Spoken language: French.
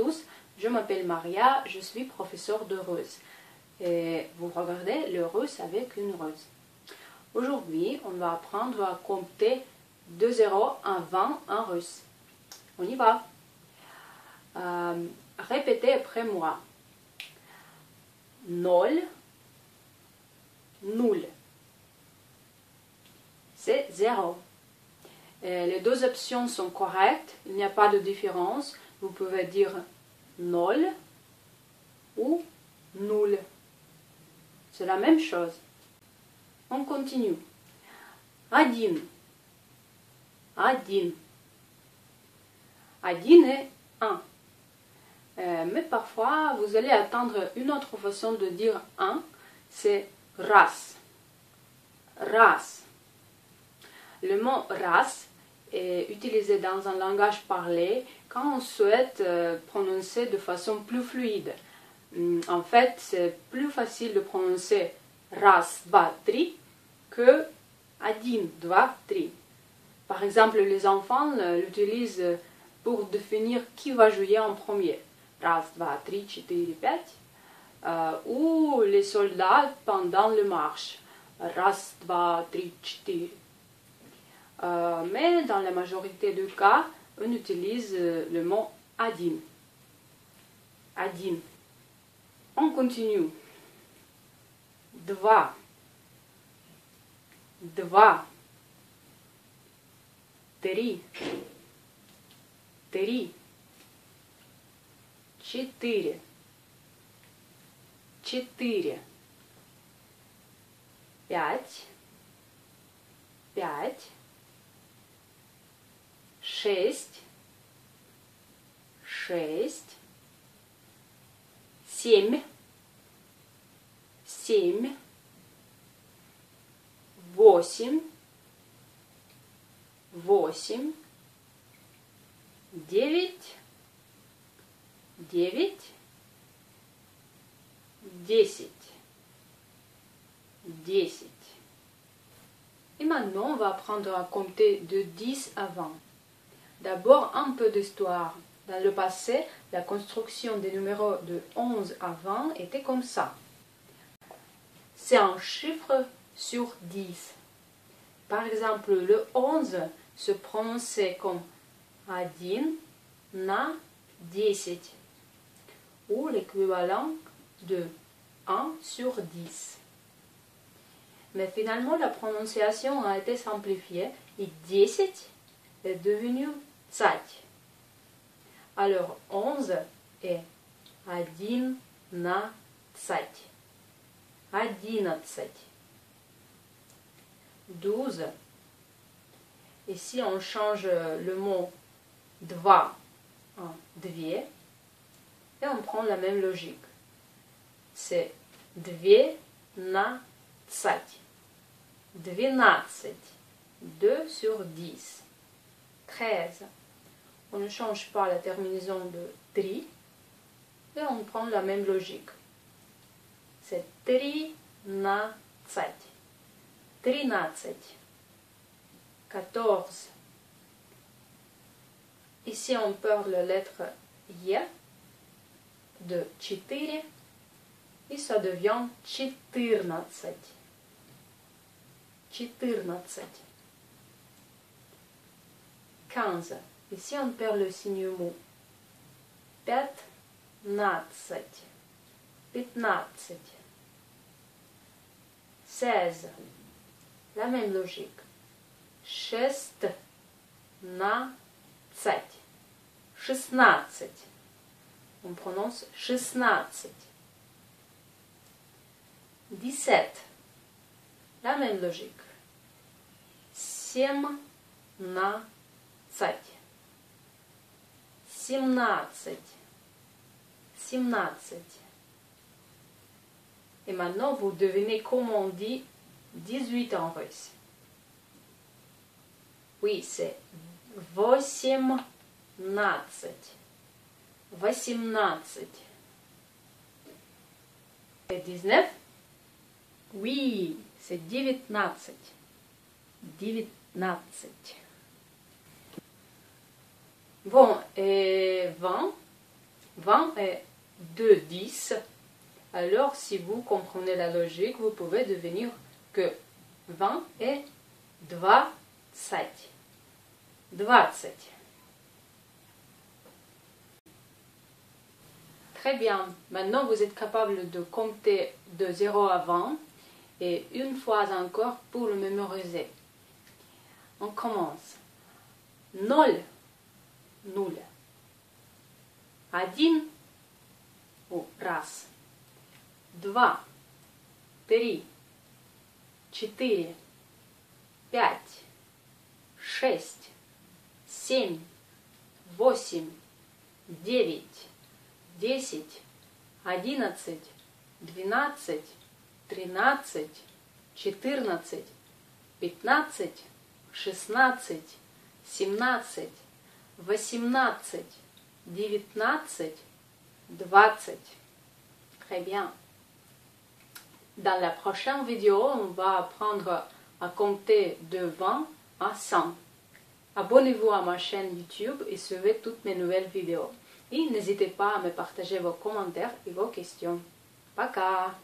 tous, je m'appelle Maria, je suis professeure de russe. Et vous regardez le russe avec une russe. Aujourd'hui, on va apprendre à compter de 0 à 20 en russe. On y va. Répétez après moi. 0, 0. C'est 0. Les deux options sont correctes, il n'y a pas de différence. Vous pouvez dire 0 ou 0. C'est la même chose. On continue. 1. 1. 1 est 1. Mais parfois, vous allez attendre une autre façon de dire 1, c'est раз. Раз. Le mot раз est utilisé dans un langage parlé quand on souhaite prononcer de façon plus fluide. En fait, c'est plus facile de prononcer раз, два, три que 1, 2, 3. Par exemple, les enfants l'utilisent pour définir qui va jouer en premier. Раз, два, три, четыре, пять. Ou les soldats pendant le marche. Раз, два, три, четыре. Mais dans la majorité des cas, on utilise le mot один. Один. On continue. 2. 2. 3. 3. 4. 4. 5. 5. 6. 6. 7. 7. 8. 8. 9. 9. 10. 10. Et maintenant, on va apprendre à compter de 10 à 20. D'abord, un peu d'histoire. Dans le passé, la construction des numéros de 11 à 20 était comme ça. C'est un chiffre sur 10. Par exemple, le 11 se prononçait comme 1 на 10 ou l'équivalent de 1 sur 10. Mais finalement, la prononciation a été simplifiée et 10 est devenu 5. Alors, 11 est 1 на 10. 11. 12. Ici, on change le mot 2 en 2 et on prend la même logique. C'est 2 на 10. 12. 2 sur 10. 13. On ne change pas la terminaison de 3 et on prend la même logique. C'est 3 на 10. 13. 14. Ici, on perd la lettre Y de 4 et ça devient 14. 14. 15. Ici, on perd le signe mot. 15. 15. 16. La même logique. 16. 16. On prononce 16. 17. La même logique. 17. 17. 17. Et maintenant, vous devinez comment on dit 18 en russe. Oui, c'est 18. 18. Et 19? Oui, c'est 19. 19. Bon, et 20? 20 est 2 10. Alors, si vous comprenez la logique, vous pouvez devenir que 20 est 20. 20. Très bien. Maintenant, vous êtes capable de compter de 0 à 20 et une fois encore pour le mémoriser. On commence. 0, 0. 1 ou раз. 2, 3, 4, 5, 6, 7, 8, 9, 10, 11, 12, 13, 14, 15, 16, 17, 18, 19, 20. Très bien. Dans la prochaine vidéo, on va apprendre à compter de 20 à 100. Abonnez-vous à ma chaîne YouTube et suivez toutes mes nouvelles vidéos. Et n'hésitez pas à me partager vos commentaires et vos questions. Пока!